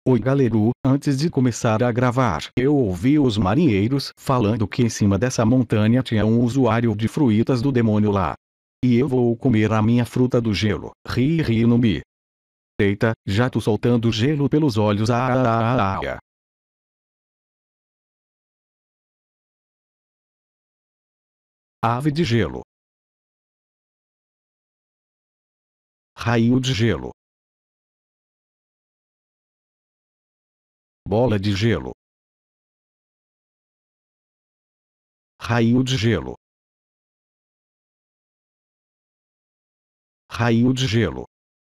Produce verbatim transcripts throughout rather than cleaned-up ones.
Oi galeru, antes de começar a gravar, eu ouvi os marinheiros falando que em cima dessa montanha tinha um usuário de frutas do demônio lá. E eu vou comer a minha fruta do gelo. Ri ri no mi. Eita, já tô soltando gelo pelos olhos. Ah, ah, ah, ah. Ave de gelo. Raio de gelo. Bola de gelo. Raio de gelo. Raio de gelo.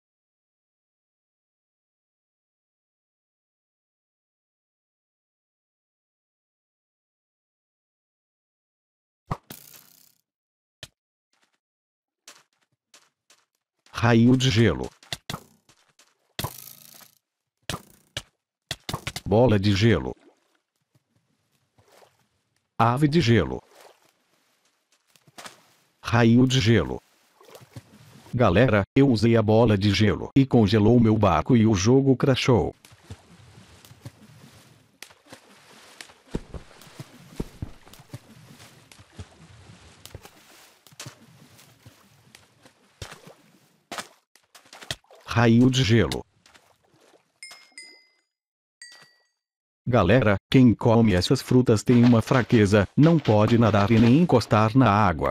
Raio de gelo. Bola de gelo. Ave de gelo. Raio de gelo. Galera, eu usei a bola de gelo e congelou meu barco e o jogo crashou. Raio de gelo. Galera, quem come essas frutas tem uma fraqueza, não pode nadar e nem encostar na água.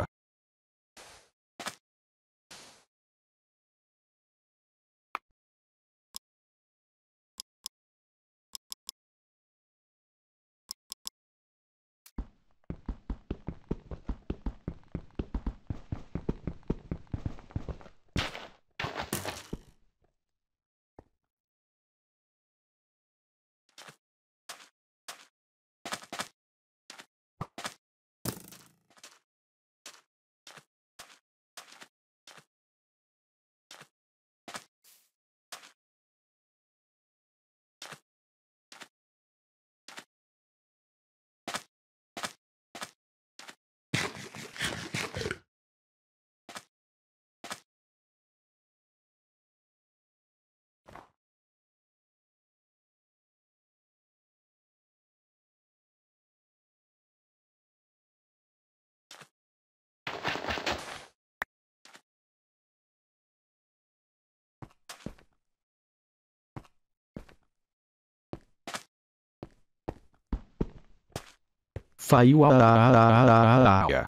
Faiu a a.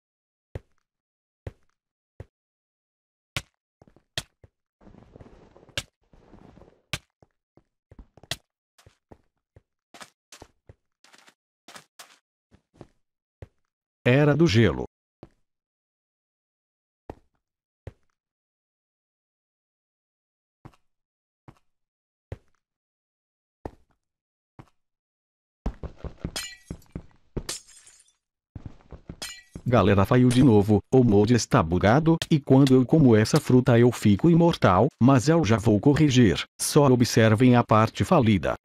Era do gelo. Galera, faiu de novo, o mod está bugado, e quando eu como essa fruta eu fico imortal, mas eu já vou corrigir, só observem a parte falida.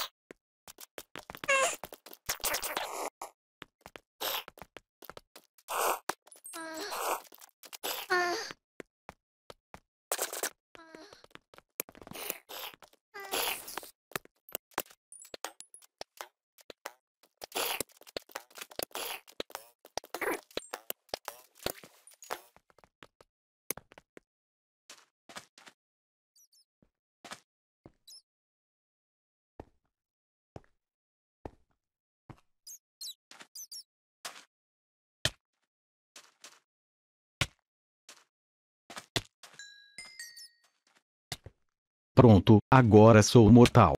Pronto, agora sou mortal.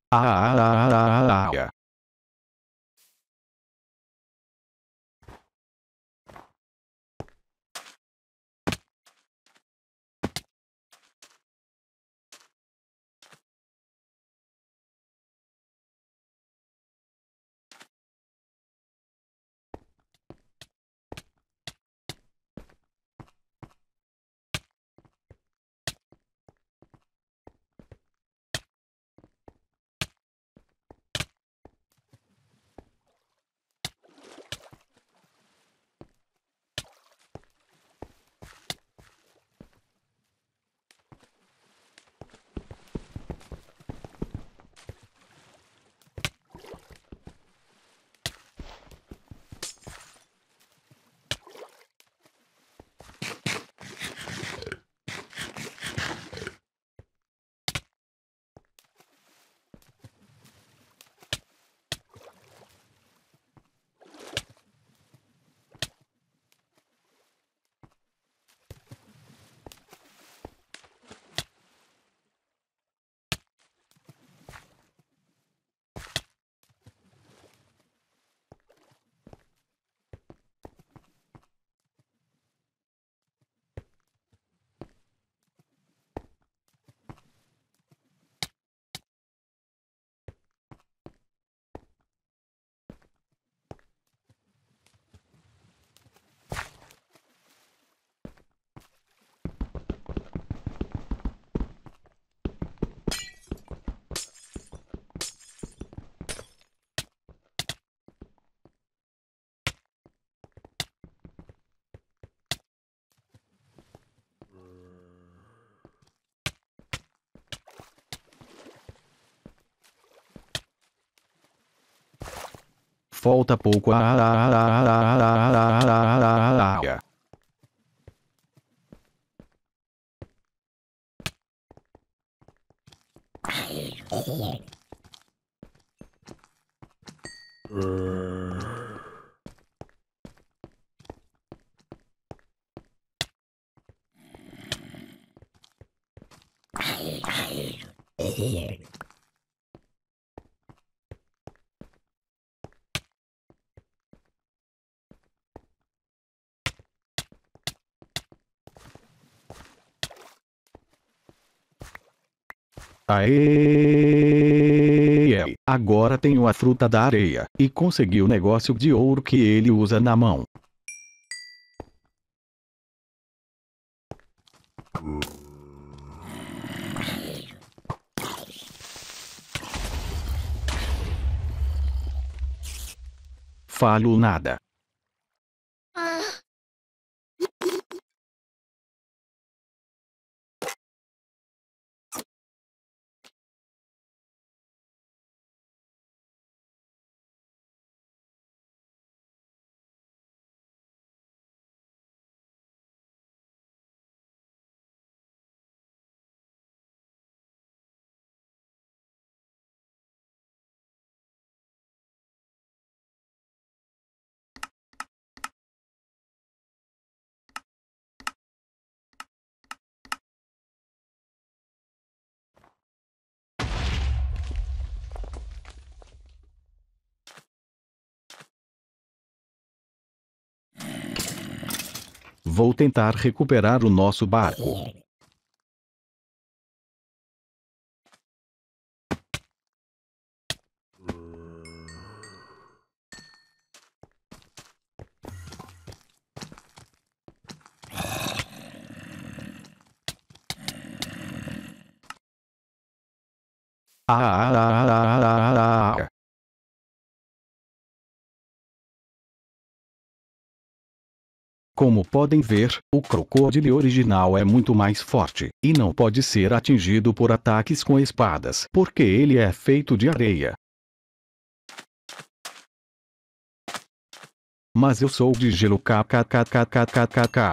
Ah, ah, ah, ah, ah, ah. Falta pouco. Ah, ah, ah, ah, ah, ah, ah, ah, ah, ah, ah. Aê! Agora tenho a fruta da areia, e consegui o negócio de ouro que ele usa na mão. Falo nada. Vou tentar recuperar o nosso barco. Ah, ah, ah, ah, ah, ah. Como podem ver, o crocodilo original é muito mais forte, e não pode ser atingido por ataques com espadas, porque ele é feito de areia. Mas eu sou de gelo kkkkkkkk.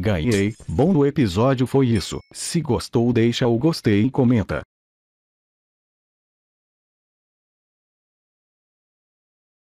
Ganhei. Bom, no episódio foi isso. Se gostou, deixa o gostei e comenta.